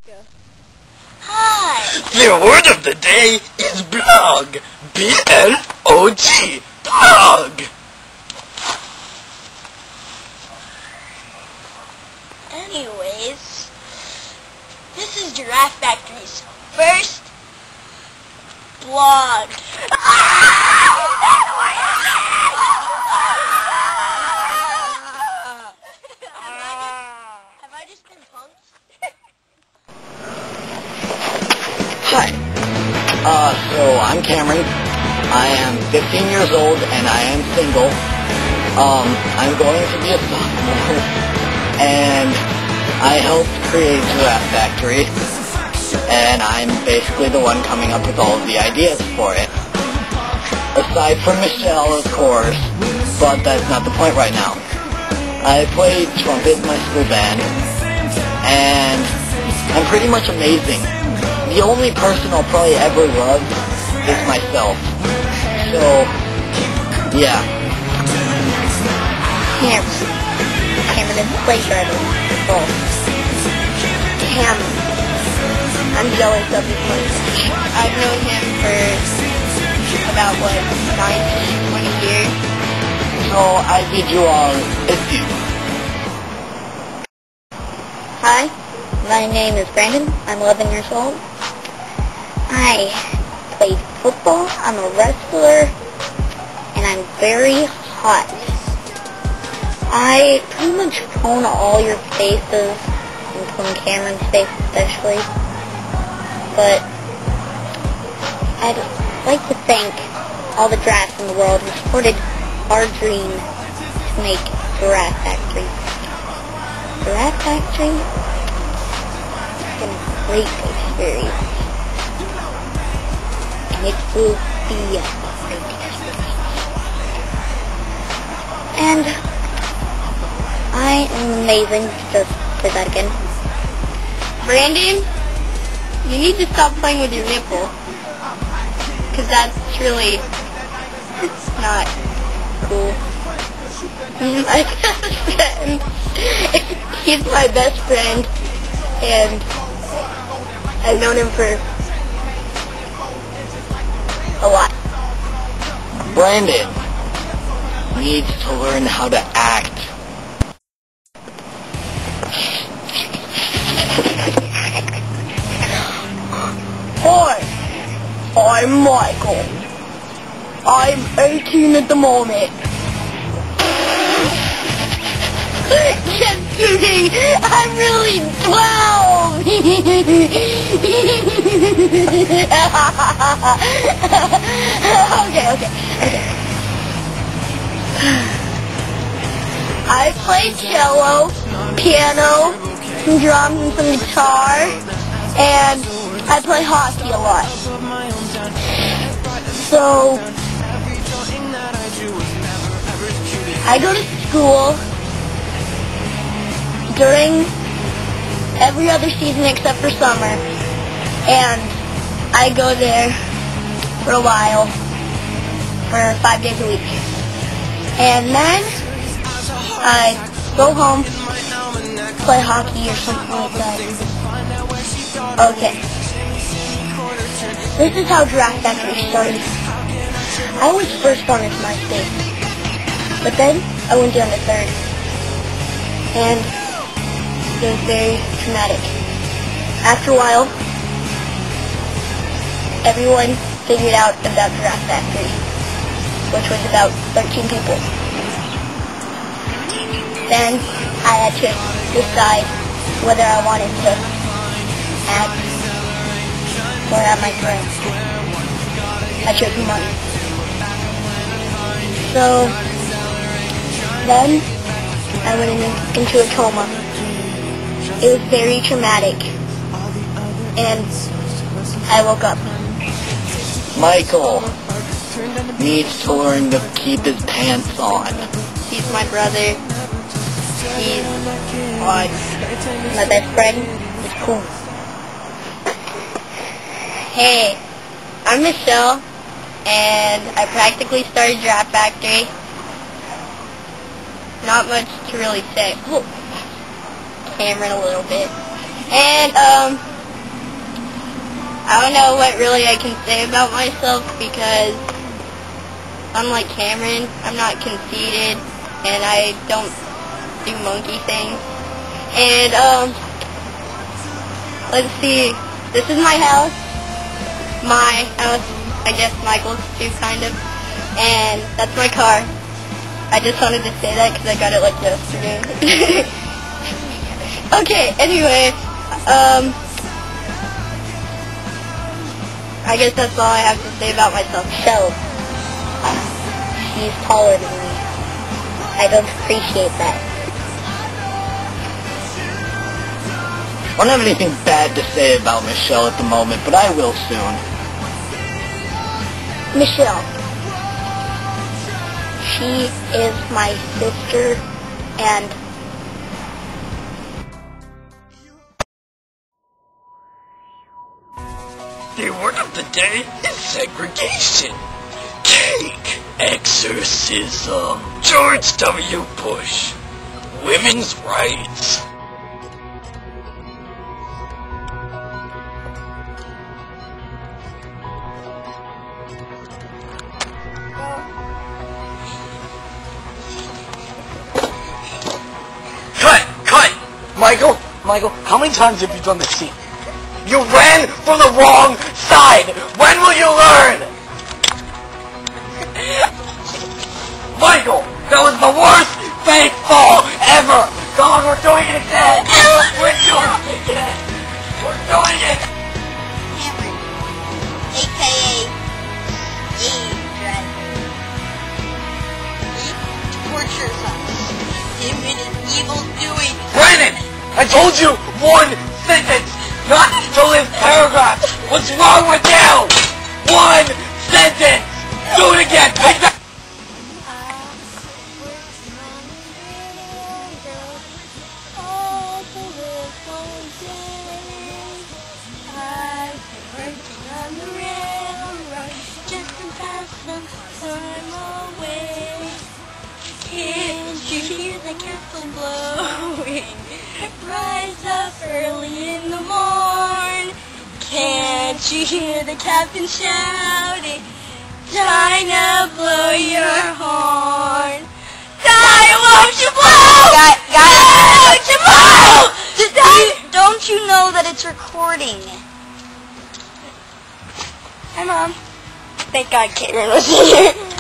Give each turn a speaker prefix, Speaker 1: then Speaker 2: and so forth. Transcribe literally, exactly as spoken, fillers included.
Speaker 1: Go.
Speaker 2: Hi!
Speaker 3: The word of the day is blog. B L O G. Blog.
Speaker 2: Anyways, this is Giraffe Factory's first blog. Have I just been punked?
Speaker 3: Hi. Uh, so I'm Cameron. I am fifteen years old and I am single. Um, I'm going to be a sophomore. And I helped create Giraffe Factory. And I'm basically the one coming up with all of the ideas for it. Aside from Michelle, of course. But that's not the point right now. I play trumpet in my school band. And I'm pretty much amazing. The only person I'll probably ever love is myself. So, yeah.
Speaker 2: Cameron. Cameron is play driver. Oh. Cameron. I'm jealous of his mustache. I've known him for about, what, nineteen, twenty years?
Speaker 3: So, I bid you all adieu.
Speaker 2: Hi, my name is Brandon. I'm eleven years old. I played football. I'm a wrestler. And I'm very hot. I pretty much clone all your faces, and clone Cameron's face especially. But I'd like to thank all the giraffes in the world who supported our dream to make Giraffe Factory. Giraffe Factory has been a great experience. And it will be a great experience. And I am amazing. Just say that again. Brandon, you need to stop playing with your nipple. Because that's really not cool. My best friend. He's my best friend. And I've known him for a lot.
Speaker 3: Brandon needs to learn how to act. Hi, I'm Michael. I'm eighteen at the moment.
Speaker 2: Just kidding! I'm really twelve! okay, okay, okay. I play cello, piano, some drums and some guitar, and I play hockey a lot. So, I go to school during every other season except for summer, and I go there for a while, for five days a week. And then I go home, play hockey or something like that. Okay. This is how Giraffe Factory started. I was first on as MySpace, but then I went down to third. And it was very traumatic. After a while, everyone figured out about Giraffe Factory, which was about thirteen people. Then I had to decide whether I wanted to act or have my career. I chose money. So then I went in, into a coma. It was very traumatic, and I woke up.
Speaker 3: Michael needs to learn to keep his pants on.
Speaker 2: He's my brother. He's uh, my best friend. He's cool. Hey, I'm Michelle, and I practically started Giraffe Factory. Not much to really say. Oh, Cameron a little bit. And, um, I don't know what really I can say about myself because unlike Cameron, I'm not conceited and I don't do monkey things. And um, let's see. This is my house. My house, I guess Michael's too, kind of. And that's my car. I just wanted to say that because I got it like yesterday. Okay, anyway, um, I guess that's all I have to say about myself. So, she's taller than me. I don't appreciate that.
Speaker 3: I don't have anything bad to say about Michelle at the moment, but I will soon.
Speaker 2: Michelle. She is my sister, and
Speaker 1: The word of the day is segregation. Cake. Exorcism. George W. Bush. Women's rights. Cut! Cut! Michael, Michael, how many times have you done this scene? You ran from the wrong side! When will you learn? Michael, that was the worst fake fall ever! Come on, we're doing it again! We're doing it again! We're doing it!
Speaker 2: Cameron, a k a. Eve Driver. He tortures us. Him and his evil doing.
Speaker 1: Brandon! I told you one sentence! Not to live paragraphs! What's wrong with you? One sentence! Do it again! Take that!
Speaker 2: Can't you hear the castle blowing? Rise up early in the morn. Can't you hear the captain shouting? Time to blow your horn. Die, won't you blow? Got, got won't you blow? Die. Don't you know that it's recording? Hi, Mom. Thank God Cameron was here.